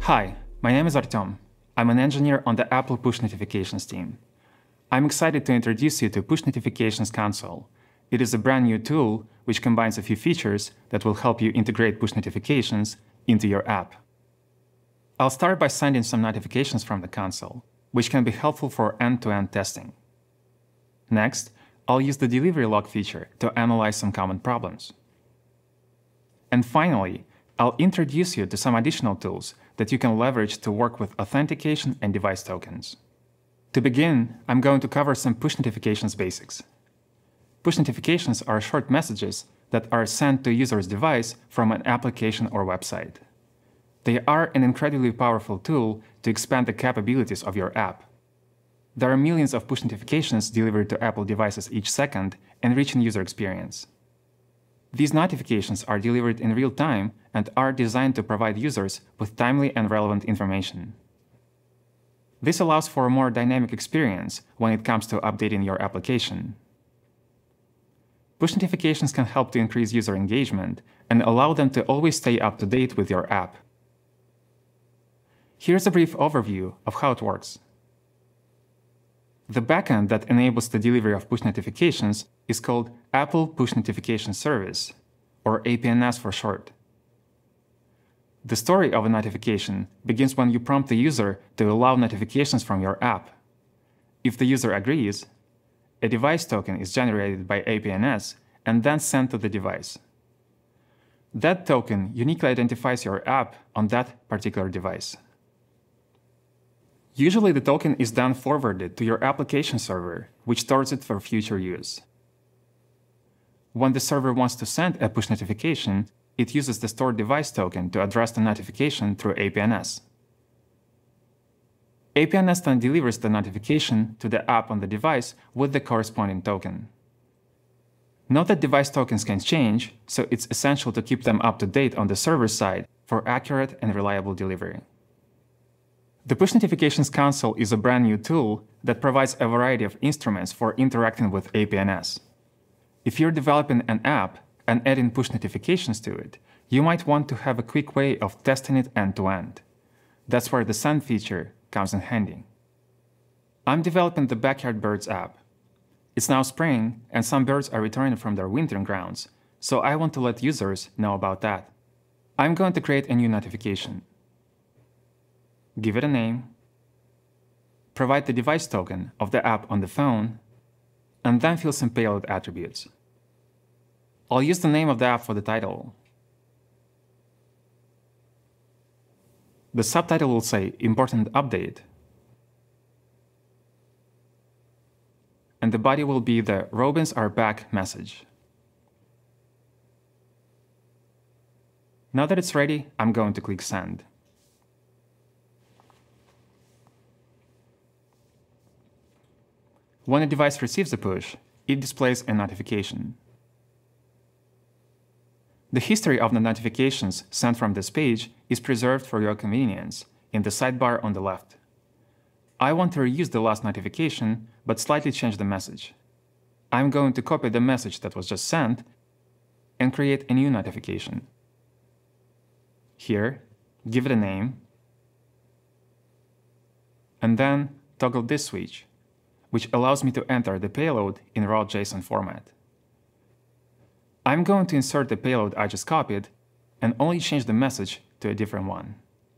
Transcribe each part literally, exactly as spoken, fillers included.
Hi, my name is Artyom. I'm an engineer on the Apple Push Notifications team. I'm excited to introduce you to Push Notifications Console. It is a brand new tool which combines a few features that will help you integrate push notifications into your app. I'll start by sending some notifications from the console, which can be helpful for end-to-end testing. Next, I'll use the delivery log feature to analyze some common problems. And finally, I'll introduce you to some additional tools that you can leverage to work with authentication and device tokens. To begin, I'm going to cover some push notifications basics. Push notifications are short messages that are sent to a user's device from an application or website. They are an incredibly powerful tool to expand the capabilities of your app. There are millions of push notifications delivered to Apple devices each second, enriching user experience. These notifications are delivered in real time and are designed to provide users with timely and relevant information. This allows for a more dynamic experience when it comes to updating your application. Push notifications can help to increase user engagement and allow them to always stay up to date with your app. Here's a brief overview of how it works. The backend that enables the delivery of push notifications is called Apple Push Notification Service, or A P N S for short. The story of a notification begins when you prompt the user to allow notifications from your app. If the user agrees, a device token is generated by A P N S and then sent to the device. That token uniquely identifies your app on that particular device. Usually the token is then forwarded to your application server, which stores it for future use. When the server wants to send a push notification, it uses the stored device token to address the notification through A P N S. A P N S then delivers the notification to the app on the device with the corresponding token. Note that device tokens can change, so it's essential to keep them up to date on the server side for accurate and reliable delivery. The Push Notifications Console is a brand new tool that provides a variety of instruments for interacting with A P N S. If you're developing an app and adding push notifications to it, you might want to have a quick way of testing it end-to-end. That's where the Send feature comes in handy. I'm developing the Backyard Birds app. It's now spring, and some birds are returning from their wintering grounds, so I want to let users know about that. I'm going to create a new notification. Give it a name, provide the device token of the app on the phone, and then fill some payload attributes. I'll use the name of the app for the title. The subtitle will say Important Update, and the body will be the Robins are back message. Now that it's ready, I'm going to click Send. When a device receives a push, it displays a notification. The history of the notifications sent from this page is preserved for your convenience in the sidebar on the left. I want to reuse the last notification, but slightly change the message. I'm going to copy the message that was just sent and create a new notification. Here, give it a name, and then toggle this switch, which allows me to enter the payload in raw JSON format. I'm going to insert the payload I just copied and only change the message to a different one.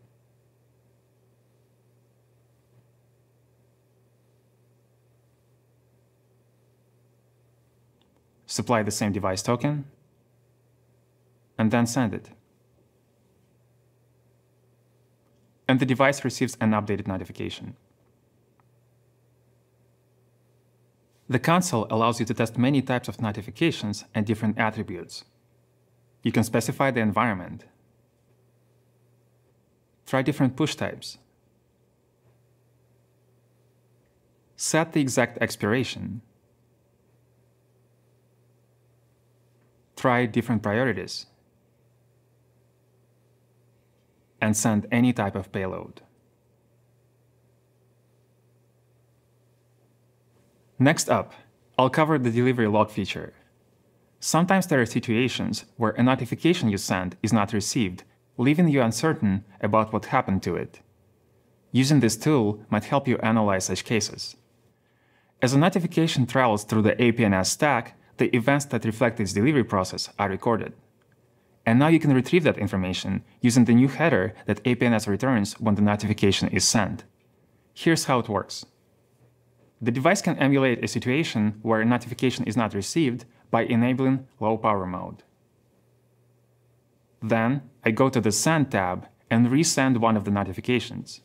Supply the same device token, and then send it. And the device receives an updated notification. The console allows you to test many types of notifications and different attributes. You can specify the environment, try different push types, set the exact expiration, try different priorities, and send any type of payload. Next up, I'll cover the delivery log feature. Sometimes there are situations where a notification you send is not received, leaving you uncertain about what happened to it. Using this tool might help you analyze such cases. As a notification travels through the A P N S stack, the events that reflect its delivery process are recorded. And now you can retrieve that information using the new header that A P N S returns when the notification is sent. Here's how it works. The device can emulate a situation where a notification is not received by enabling low power mode. Then I go to the Send tab and resend one of the notifications.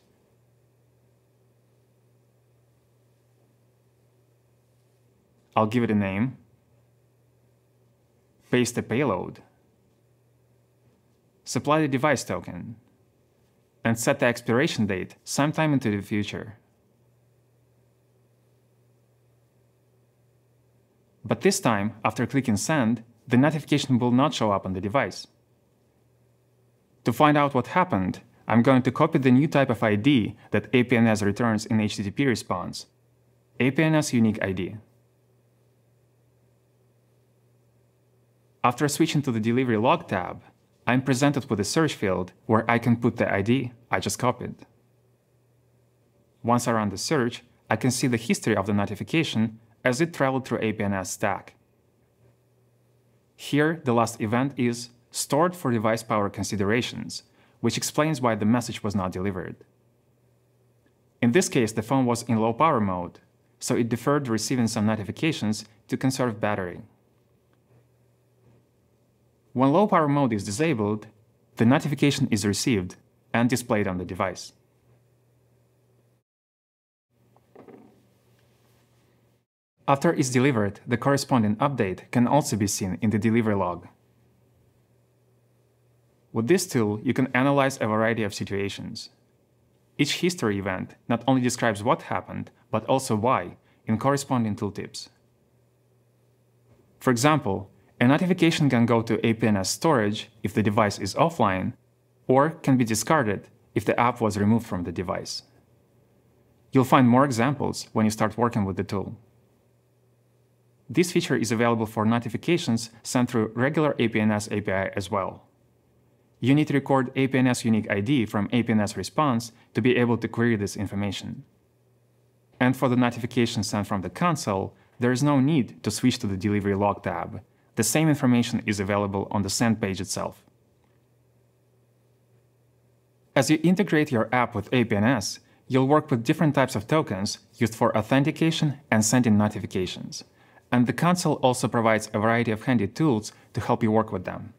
I'll give it a name, paste the payload, supply the device token, and set the expiration date sometime into the future. But this time, after clicking Send, the notification will not show up on the device. To find out what happened, I'm going to copy the new type of I D that A P N S returns in H T T P response, A P N S Unique I D. After switching to the Delivery Log tab, I'm presented with a search field where I can put the I D I just copied. Once I run the search, I can see the history of the notification as it traveled through A P N S stack. Here, the last event is stored for device power considerations, which explains why the message was not delivered. In this case, the phone was in low power mode, so it deferred receiving some notifications to conserve battery. When low power mode is disabled, the notification is received and displayed on the device. After it's delivered, the corresponding update can also be seen in the delivery log. With this tool, you can analyze a variety of situations. Each history event not only describes what happened, but also why, in corresponding tooltips. For example, a notification can go to A P N S storage if the device is offline, or can be discarded if the app was removed from the device. You'll find more examples when you start working with the tool. This feature is available for notifications sent through regular A P N S A P I as well. You need to record A P N S Unique I D from A P N S response to be able to query this information. And for the notification sent from the console, there is no need to switch to the Delivery Log tab. The same information is available on the Send page itself. As you integrate your app with A P N S, you'll work with different types of tokens used for authentication and sending notifications. And the console also provides a variety of handy tools to help you work with them.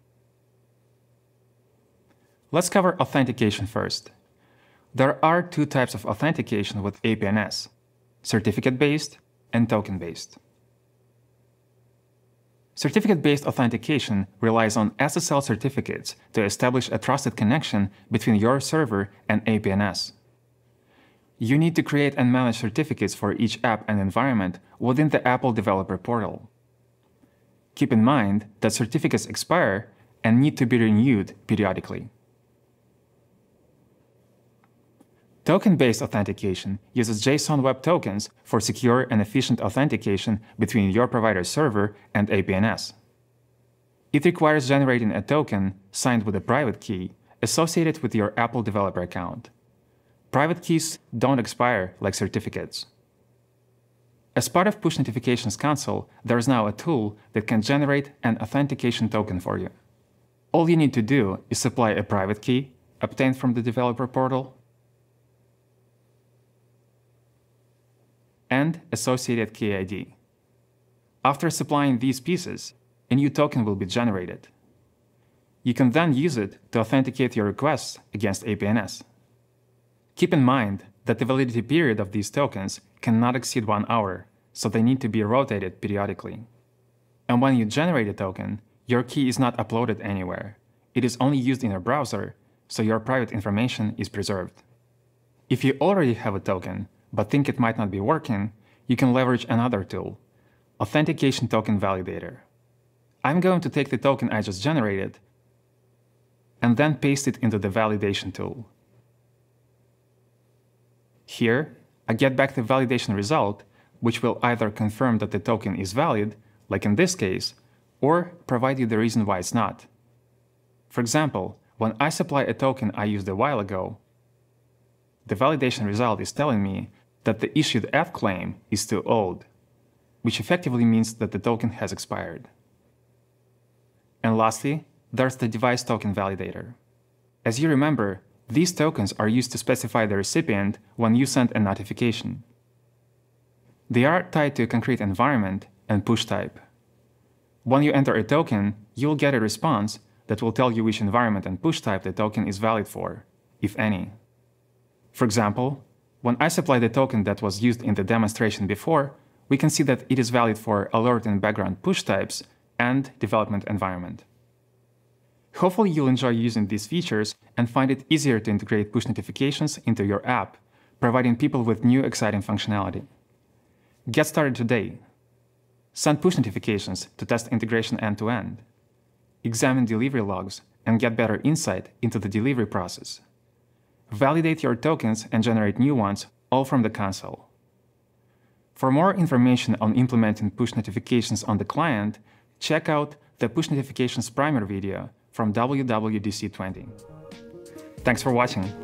Let's cover authentication first. There are two types of authentication with A P N S: certificate-based and token-based. Certificate-based authentication relies on S S L certificates to establish a trusted connection between your server and A P N S. You need to create and manage certificates for each app and environment within the Apple Developer Portal. Keep in mind that certificates expire and need to be renewed periodically. Token-based authentication uses JSON Web Tokens for secure and efficient authentication between your provider's server and A P N S. It requires generating a token signed with a private key associated with your Apple developer account. Private keys don't expire like certificates. As part of Push Notifications console, there is now a tool that can generate an authentication token for you. All you need to do is supply a private key obtained from the developer portal and associated key I D. After supplying these pieces, a new token will be generated. You can then use it to authenticate your requests against A P N S. Keep in mind that the validity period of these tokens cannot exceed one hour, so they need to be rotated periodically. And when you generate a token, your key is not uploaded anywhere. It is only used in your browser, so your private information is preserved. If you already have a token, but think it might not be working, you can leverage another tool, Authentication Token Validator. I'm going to take the token I just generated and then paste it into the validation tool. Here, I get back the validation result, which will either confirm that the token is valid, like in this case, or provide you the reason why it's not. For example, when I supply a token I used a while ago, the validation result is telling me that the issued add claim is too old, which effectively means that the token has expired. And lastly, there's the device token validator. As you remember, these tokens are used to specify the recipient when you send a notification. They are tied to a concrete environment and push type. When you enter a token, you'll get a response that will tell you which environment and push type the token is valid for, if any. For example, when I supply the token that was used in the demonstration before, we can see that it is valid for alert and background push types and development environment. Hopefully you'll enjoy using these features and find it easier to integrate push notifications into your app, providing people with new exciting functionality. Get started today. Send push notifications to test integration end-to-end. Examine delivery logs and get better insight into the delivery process. Validate your tokens and generate new ones, all from the console. For more information on implementing push notifications on the client, check out the Push Notifications Primer video from W W D C twenty. Thanks for watching.